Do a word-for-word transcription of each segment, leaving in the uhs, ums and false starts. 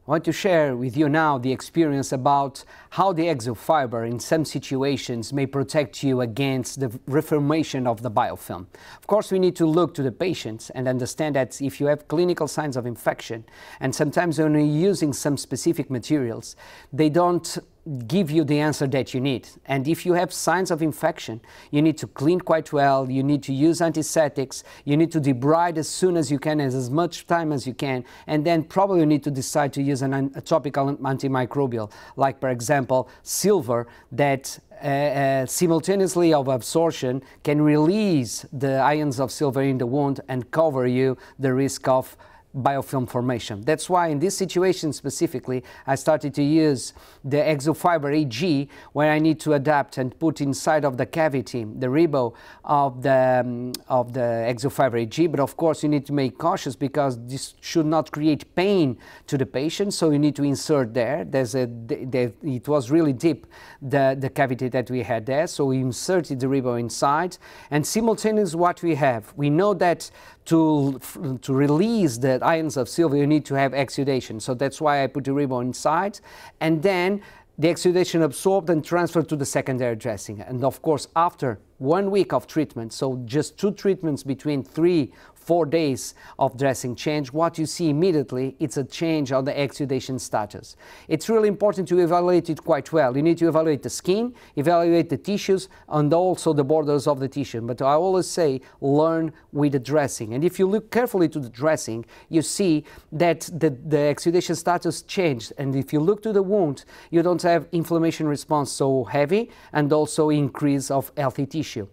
I want to share with you now the experience about how the Exufiber in some situations may protect you against the reformation of the biofilm. Of course, we need to look to the patients and understand that if you have clinical signs of infection, and sometimes when you're using some specific materials, they don't give you the answer that you need. And if you have signs of infection, you need to clean quite well, you need to use antiseptics, you need to debride as soon as you can, as, as much time as you can, and then probably you need to decide to use an, a topical antimicrobial, like for example silver, that uh, uh, simultaneously of absorption can release the ions of silver in the wound and cover you the risk of biofilm formation. That's why in this situation specifically, I started to use the Exufiber A G, where I need to adapt and put inside of the cavity the ribbo of the, um, of the Exufiber A G. But of course, you need to make cautious because this should not create pain to the patient. So you need to insert there. There's a, the, it was really deep, the, the cavity that we had there. So we inserted the ribbo inside. And simultaneously what we have, we know that to, to release the ions of silver, you need to have exudation. So that's why I put the ribbo inside. And then the exudation absorbed and transferred to the secondary dressing. And of course, after one week of treatment, so just two treatments between three, four days of dressing change, what you see immediately, it's a change on the exudation status. It's really important to evaluate it quite well. You need to evaluate the skin, evaluate the tissues, and also the borders of the tissue. But I always say, learn with the dressing. And if you look carefully to the dressing, you see that the, the exudation status changed. And if you look to the wound, you don't have inflammation response so heavy, and also increase of healthy tissue.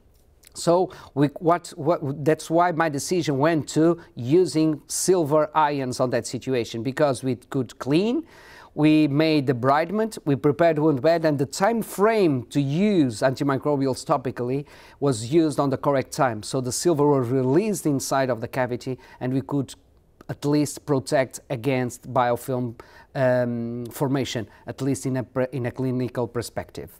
So we, what, what, that's why my decision went to using silver ions on that situation, because we could clean, we made the debridement, we prepared the wound bed, and the time frame to use antimicrobials topically was used on the correct time. So the silver was released inside of the cavity, and we could at least protect against biofilm um, formation, at least in a, in a clinical perspective.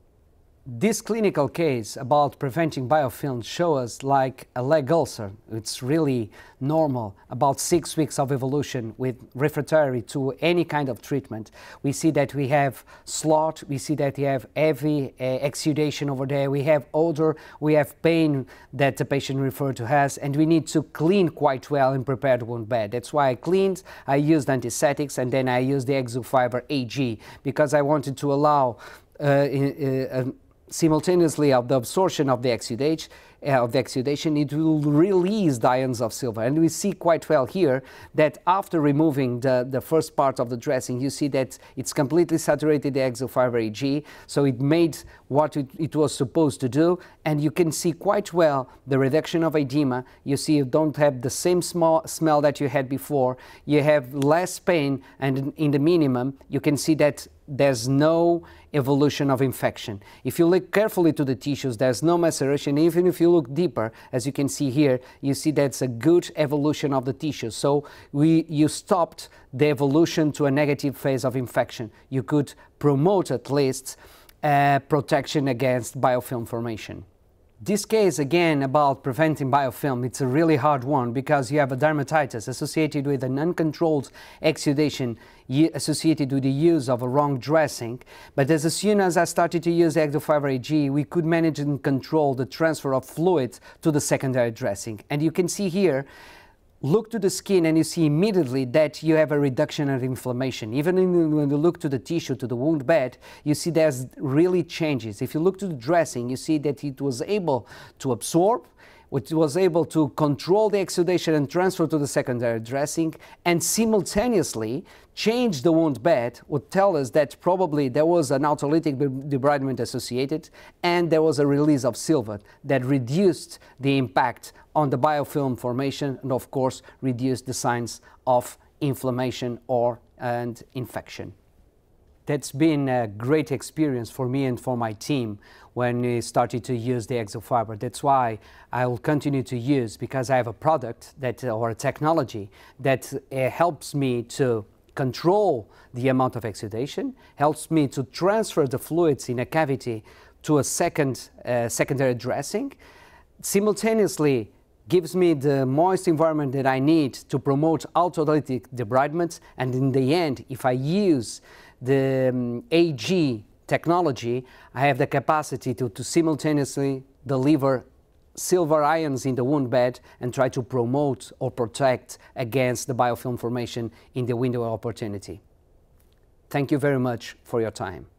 This clinical case about preventing biofilms shows us like a leg ulcer. It's really normal, about six weeks of evolution with refractory to any kind of treatment. We see that we have slot, we see that we have heavy uh, exudation over there, we have odor, we have pain that the patient referred to us, and we need to clean quite well and prepare the wound bed. That's why I cleaned, I used antiseptics, and then I used the Exufiber A G, because I wanted to allow uh, uh, uh, simultaneously of the absorption of the exudation, uh, of the exudation, it will release the ions of silver. And we see quite well here that after removing the, the first part of the dressing, you see that it's completely saturated the Exufiber A G, so it made what it, it was supposed to do, and you can see quite well the reduction of edema. You see you don't have the same small smell that you had before, you have less pain, and in, in the minimum, you can see that there's no evolution of infection. If you look carefully to the tissues, there's no maceration. Even if you look deeper, as you can see here, you see that's a good evolution of the tissue. So we, you stopped the evolution to a negative phase of infection. You could promote at least uh, protection against biofilm formation. This case, again, about preventing biofilm, it's a really hard one because you have a dermatitis associated with an uncontrolled exudation associated with the use of a wrong dressing. But as soon as I started to use Exufiber A G, we could manage and control the transfer of fluid to the secondary dressing. And you can see here, look to the skin and you see immediately that you have a reduction of inflammation. Even when you look to the tissue, to the wound bed, you see there's really changes. If you look to the dressing, you see that it was able to absorb, which was able to control the exudation and transfer to the secondary dressing, and simultaneously change the wound bed, would tell us that probably there was an autolytic debridement associated, and there was a release of silver that reduced the impact on the biofilm formation, and of course reduced the signs of inflammation or and infection. That's been a great experience for me and for my team when we started to use the Exufiber. That's why I will continue to use, because I have a product that, or a technology that uh, helps me to control the amount of exudation, helps me to transfer the fluids in a cavity to a second, uh, secondary dressing, simultaneously gives me the moist environment that I need to promote autolytic debridement, and in the end, if I use the um, A G technology, I have the capacity to, to simultaneously deliver silver ions in the wound bed and try to promote or protect against the biofilm formation in the window of opportunity. Thank you very much for your time.